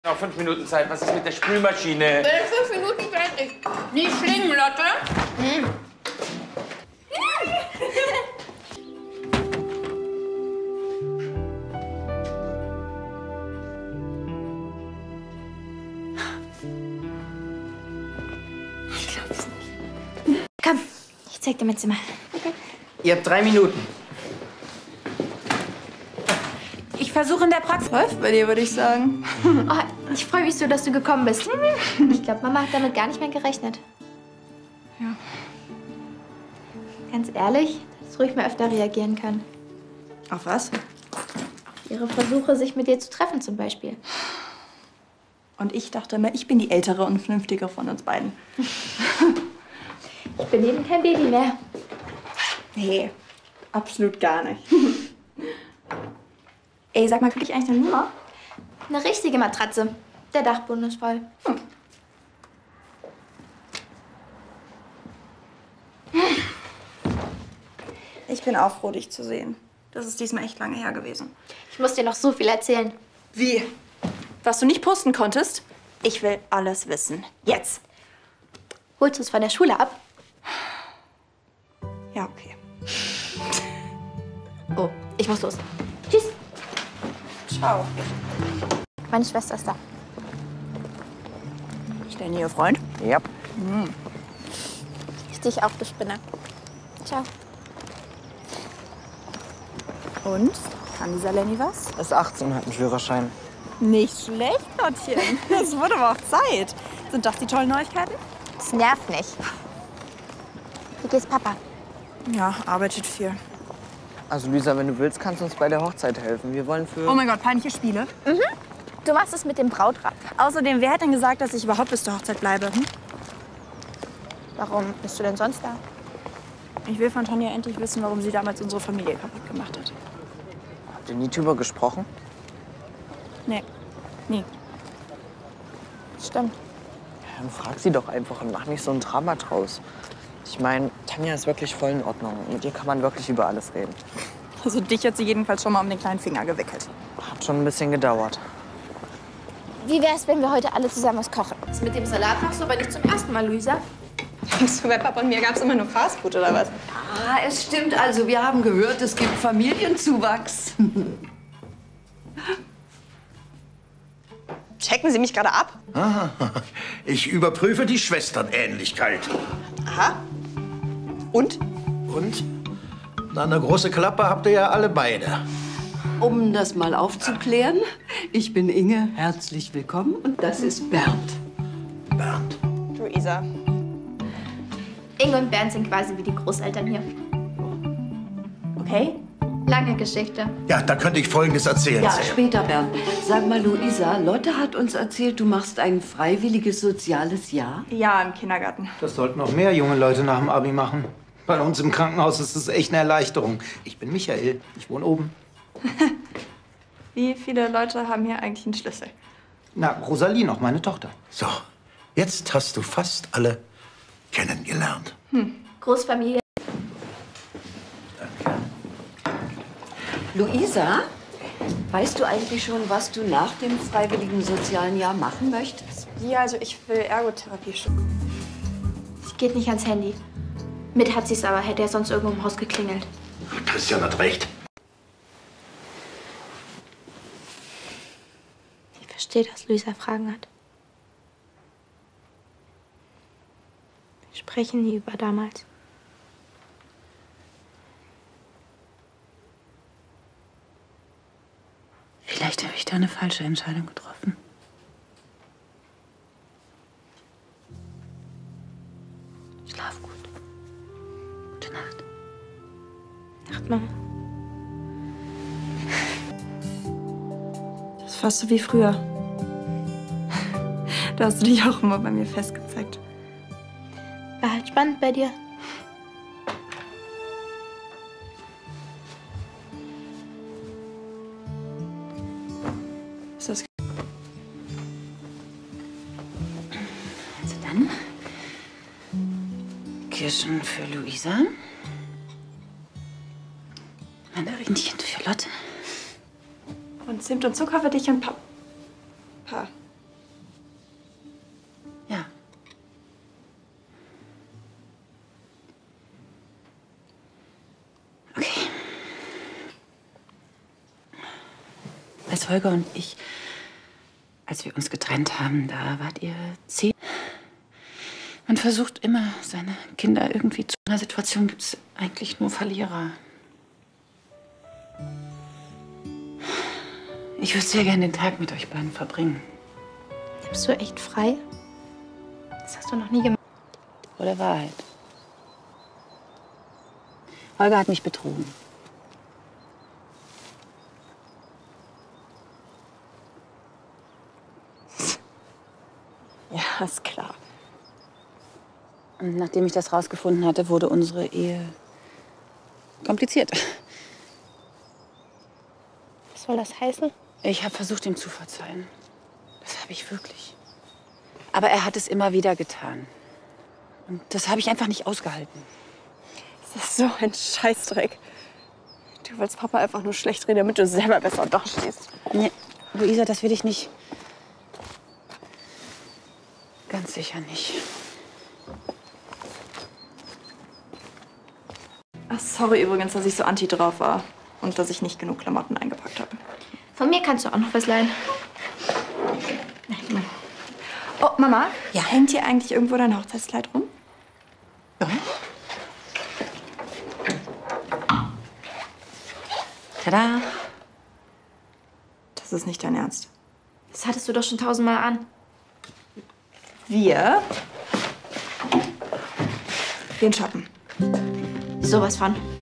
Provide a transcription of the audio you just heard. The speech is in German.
Noch 5 Minuten Zeit. Was ist mit der Spülmaschine? In 5 Minuten fertig. Nicht schlingen, Lotte. Hm. Ich glaub's nicht. Komm, ich zeig dir mein Zimmer. Okay. Ihr habt 3 Minuten. Ich versuche in der Praxis. Läuft bei dir, würde ich sagen. Oh, ich freue mich so, dass du gekommen bist. Ich glaube, Mama hat damit gar nicht mehr gerechnet. Ja. Ganz ehrlich, dass ruhig mal öfter reagieren kann. Auf was? Auf ihre Versuche, sich mit dir zu treffen zum Beispiel. Und ich dachte immer, ich bin die ältere und vernünftige von uns beiden. Ich bin eben kein Baby mehr. Nee, absolut gar nicht. Ey, sag mal, krieg ich eigentlich eine Nummer? Eine richtige Matratze. Der Dachboden ist voll. Ich bin auch froh, dich zu sehen. Das ist diesmal echt lange her gewesen. Ich muss dir noch so viel erzählen. Wie? Was du nicht posten konntest? Ich will alles wissen. Jetzt. Holst du es von der Schule ab? Ja, okay. Oh, ich muss los. Tschüss. Ciao. Meine Schwester ist da. Ist dein ihr Freund? Ja. Ich dich auch, du Spinner. Ciao. Und? Kann dieser Lenny was? Ist 18, hat einen Führerschein. Nicht schlecht, Lottchen. Das wurde aber auch Zeit. Sind das die tollen Neuigkeiten? Das nervt nicht. Wie geht's Papa? Ja, arbeitet viel. Also Lisa, wenn du willst, kannst du uns bei der Hochzeit helfen. Wir wollen für... Oh mein Gott, peinliche Spiele. Du machst es mit dem Brautrat. Außerdem, wer hat denn gesagt, dass ich überhaupt bis zur Hochzeit bleibe? Warum bist du denn sonst da? Ich will von Tanja endlich wissen, warum sie damals unsere Familie kaputt gemacht hat. Habt ihr nie drüber gesprochen? Nee, nie. Stimmt. Ja, dann frag sie doch einfach und mach nicht so ein Drama draus. Ich meine, Tanja ist wirklich voll in Ordnung. Mit ihr kann man wirklich über alles reden. Also dich hat sie jedenfalls schon mal um den kleinen Finger gewickelt. Hat schon ein bisschen gedauert. Wie wär's, wenn wir heute alle zusammen was kochen? Das mit dem Salat machst du aber nicht zum ersten Mal, Luisa. So, bei Papa und mir gab's immer nur Fastfood, oder was? Ah, es stimmt also. Wir haben gehört, es gibt Familienzuwachs. Checken Sie mich gerade ab? Ich überprüfe die Schwesternähnlichkeit. Aha. Und? Und? Na, eine große Klappe habt ihr ja alle beide. Um das mal aufzuklären, ich bin Inge, herzlich willkommen. Und das ist Bernd. Bernd. Luisa. Inge und Bernd sind quasi wie die Großeltern hier. Okay. Lange Geschichte. Ja, da könnte ich Folgendes erzählen. Ja, Sam. später, Bernd. Sag mal, Luisa, Lotte hat uns erzählt, du machst ein freiwilliges soziales Jahr. Ja, im Kindergarten. Das sollten noch mehr junge Leute nach dem Abi machen. Bei uns im Krankenhaus ist es echt eine Erleichterung. Ich bin Michael, ich wohne oben. Wie viele Leute haben hier eigentlich einen Schlüssel? Na, Rosalie noch, meine Tochter. So, jetzt hast du fast alle kennengelernt. Großfamilie. Luisa, weißt du eigentlich schon, was du nach dem freiwilligen sozialen Jahr machen möchtest? Ja, also ich will Ergotherapie studieren. Sie geht nicht ans Handy. Mit hat sie's aber, hätte er sonst irgendwo im Haus geklingelt. Christian hat recht. Ich verstehe, dass Luisa Fragen hat. Wir sprechen nie über damals. Vielleicht habe ich da eine falsche Entscheidung getroffen. Schlaf gut. Gute Nacht. Nacht, Mama. Das ist fast so wie früher. Da hast du dich auch immer bei mir festgezeigt. War halt spannend bei dir. Ist das Also dann Kirschen für Luisa. Mandarinchen für Lotte. und Zimt und Zucker für dich und Papa. dass Holger und ich, als wir uns getrennt haben, da wart ihr 10. Man versucht immer, seine Kinder irgendwie zu... In einer Situation gibt es eigentlich nur Verlierer. Ich würde sehr gerne den Tag mit euch beiden verbringen. Bist du echt frei? Das hast du noch nie gemacht. Oder Wahrheit? Holger hat mich betrogen. Ja, ist klar. Und nachdem ich das rausgefunden hatte, wurde unsere Ehe kompliziert. Was soll das heißen? Ich habe versucht, ihm zu verzeihen. Das habe ich wirklich. Aber er hat es immer wieder getan. Und das habe ich einfach nicht ausgehalten. Das ist so ein Scheißdreck. Du willst Papa einfach nur schlecht reden, damit du selber besser dastehst. Nee, Luisa, das will ich nicht. Ganz sicher nicht. Ach, sorry übrigens, dass ich so anti drauf war und dass ich nicht genug Klamotten eingepackt habe. Von mir kannst du auch noch was leihen. Oh, Mama, ja? Hängt hier eigentlich irgendwo dein Hochzeitskleid rum? Ja. Tada! Das ist nicht dein Ernst. Das hattest du doch schon 1000-mal an. Wir gehen shoppen. Sowas von.